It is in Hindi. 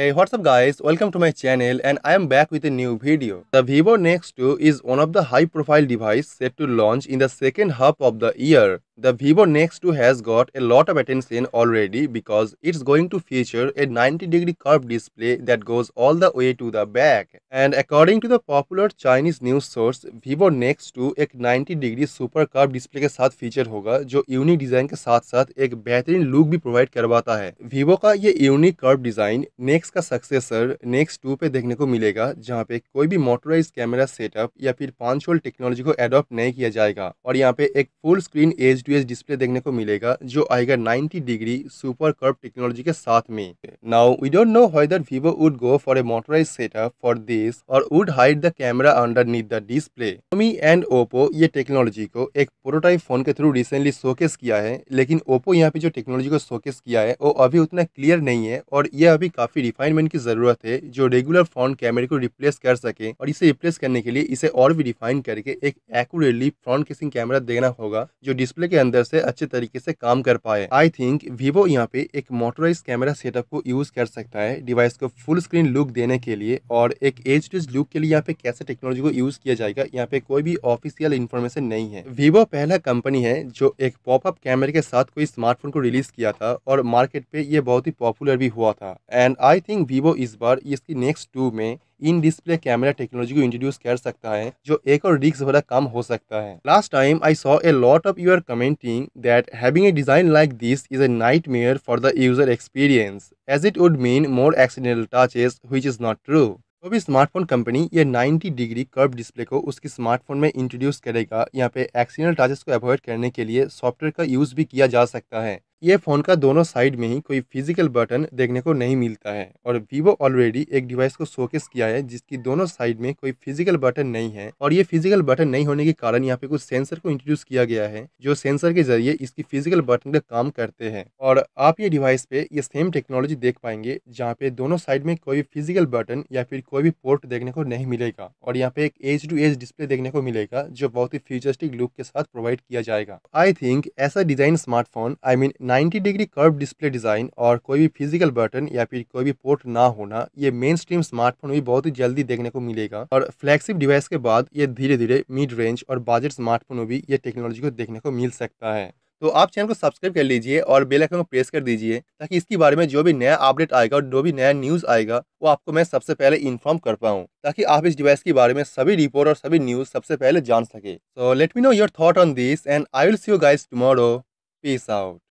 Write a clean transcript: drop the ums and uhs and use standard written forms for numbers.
Hey, what's up guys? Welcome to my channel and I am back with a new video. The Vivo NEX 2 is one of the high profile device set to launch in the second half of the year. The Vivo NEX 2 has got a lot of attention already because it's going to feature a 90-degree curved display that goes all the way to the back. And according to the popular Chinese news source, Vivo NEX 2 एक 90-degree super curved display के साथ फीचर होगा जो यूनिक डिजाइन के साथ साथ एक बेहतरीन लुक भी प्रोवाइड करवाता है। Vivo का ये यूनिक कर्व डिजाइन नेक्स का सक्सेसर नेक्स 2 पे देखने को मिलेगा, जहाँ पे कोई भी मोटराइज कैमरा सेटअप या फिर 5 वोल्ट टेक्नोलॉजी को एडॉप्ट नहीं किया जाएगा और यहाँ पे एक full screen edge to edge display देखने को मिलेगा जो आएगा 90 डिग्री सुपर कर्व टेक्नोलॉजी के साथ में। Now we don't know whether Vivo would go for a motorize setup for this or would hide the camera underneath the display. Xiaomi and Oppo ये टेक्नोलॉजी को एक प्रोटोटाइप फोन के थ्रू रिसेंटली शोकेस किया है, लेकिन Oppo यहाँ पे जो टेक्नोलॉजी को शोकेस किया है वो अभी उतना क्लियर नहीं है और ये अभी काफी रिफाइनमेंट की जरूरत है जो रेगुलर फ्रंट कैमरे को रिप्लेस कर सके। और इसे रिप्लेस करने के लिए इसे और भी रिफाइन करके एक एक्यूरेटली फ्रंट केसिंग कैमरा देना होगा जो डिस्प्ले के अंदर से अच्छे तरीके से काम कर पाए। आई थिंक Vivo यहाँ पे एक मोटराइज कैमरा सेटअप को यूज कर सकता है डिवाइस को फुल स्क्रीन लुक देने के लिए। और एक एज टू एज लुक के लिए यहाँ पे कैसे टेक्नोलॉजी को यूज किया जाएगा यहाँ पे कोई भी ऑफिशियल इन्फॉर्मेशन नहीं है। Vivo पहला कंपनी है जो एक पॉपअप कैमरे के साथ कोई स्मार्टफोन को रिलीज किया था और मार्केट पे ये बहुत ही पॉपुलर भी हुआ था। एंड आई थिंक Vivo इस बार इसकी नेक्स्ट 2 में इन डिस्प्ले कैमरा टेक्नोलॉजी को इंट्रोड्यूस कर सकता है जो एक और रिस्क वाला काम हो सकता है। Last time I saw a lot of you are commenting that having a design like this is a nightmare for the user experience as it would mean more accidental touches, which is not true. तो भी स्मार्टफोन कंपनी ये 90 डिग्री कर्व डिस्प्ले को उसके स्मार्टफोन में इंट्रोड्यूस करेगा। यहाँ पे एक्सीडेंटल टचेस को अवॉइड करने के लिए सॉफ्टवेयर का यूज भी किया जा सकता है। ये फोन का दोनों साइड में ही कोई फिजिकल बटन देखने को नहीं मिलता है और Vivo ऑलरेडी एक डिवाइस को शोकेस किया है जिसकी दोनों साइड में कोई फिजिकल बटन नहीं है। और ये फिजिकल बटन नहीं होने के कारण यहाँ पे कुछ सेंसर को इंट्रोड्यूस किया गया है जो सेंसर के जरिए इसकी फिजिकल बटन का काम करते हैं। और आप ये डिवाइस पे ये सेम टेक्नोलॉजी देख पाएंगे जहाँ पे दोनों साइड में कोई भी फिजिकल बटन या फिर कोई भी पोर्ट देखने को नहीं मिलेगा और यहाँ पे एक एज टू एज डिस्प्ले देखने को मिलेगा जो बहुत ही फ्यूचरिस्टिक लुक के साथ प्रोवाइड किया जाएगा। आई थिंक ऐसा design smartphone 90 degree curve display design और कोई भी फिजिकल बटन या फिर कोई भी पोर्ट ना होना ये मेन स्ट्रीम स्मार्टफोन भी बहुत ही जल्दी देखने को मिलेगा। और फ्लैगशिप डिवाइस के बाद ये धीरे धीरे मिड रेंज और बजट स्मार्टफोन में भी ये टेक्नोलॉजी को देखने को मिल सकता है। तो आप चैनल को सब्सक्राइब कर लीजिए और बेल आइकन को प्रेस कर दीजिए ताकि इसके बारे में जो भी नया अपडेट आएगा और जो भी नया न्यूज़ आएगा वो आपको मैं सबसे पहले इन्फॉर्म कर पाऊँ, ताकि आप इस डिवाइस के बारे में सभी रिपोर्ट और सभी न्यूज़ सबसे पहले जान सके। So let me know your thought on this and I will see you guys tomorrow. Peace out.